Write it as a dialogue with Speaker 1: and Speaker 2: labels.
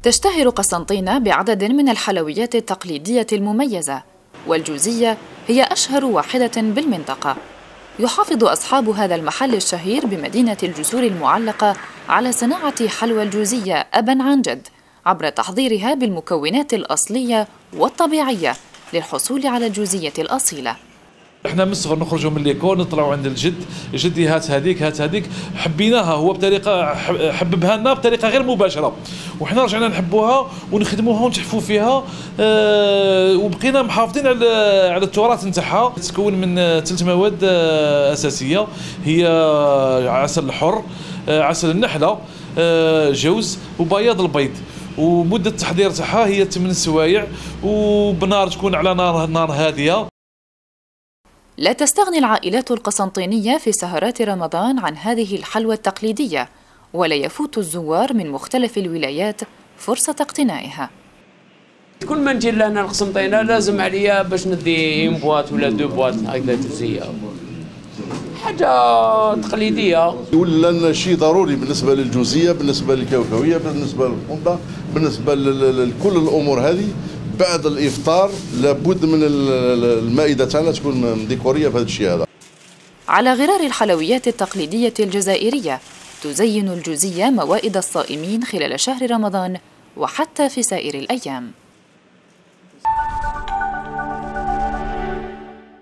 Speaker 1: تشتهر قسنطينة بعدد من الحلويات التقليدية المميزة، والجوزية هي أشهر واحدة بالمنطقة. يحافظ أصحاب هذا المحل الشهير بمدينة الجسور المعلقة على صناعة حلوى الجوزية أباً عن جد، عبر تحضيرها بالمكونات الأصلية والطبيعية للحصول على الجوزية الأصيلة.
Speaker 2: احنا من الصغر نخرجوا من ليكول نطلعوا عند الجد، جدي هات هذيك حبيناها، هو بطريقه حببها لنا بطريقه غير مباشره، وحنا رجعنا نحبوها ونخدموها ونتحفوا فيها. وبقينا محافظين على التراث نتاعها. تتكون من 3 مواد اساسيه، هي عسل الحر، عسل النحله، جوز وبياض البيض. ومده التحضير تاعها هي 8 سوايع، وبنار تكون على نار هاديه.
Speaker 1: لا تستغني العائلات القسنطينية في سهرات رمضان عن هذه الحلوى التقليدية، ولا يفوت الزوار من مختلف الولايات فرصة اقتنائها.
Speaker 3: كل ما نجي لهنا القسنطينة لازم عليا باش ندي بواط ولا 2 بواط هكذا جوزية، حاجة تقليدية.
Speaker 4: ولا شيء ضروري بالنسبة للجوزية، بالنسبة للكاوكاوية، بالنسبة للحمضة، بالنسبة لكل الأمور هذه. بعد الإفطار لابد من المائدة تاعنا تكون ديكورية في هذا الشيء هذا.
Speaker 1: على غرار الحلويات التقليدية الجزائرية تزين الجوزية موائد الصائمين خلال شهر رمضان وحتى في سائر الأيام.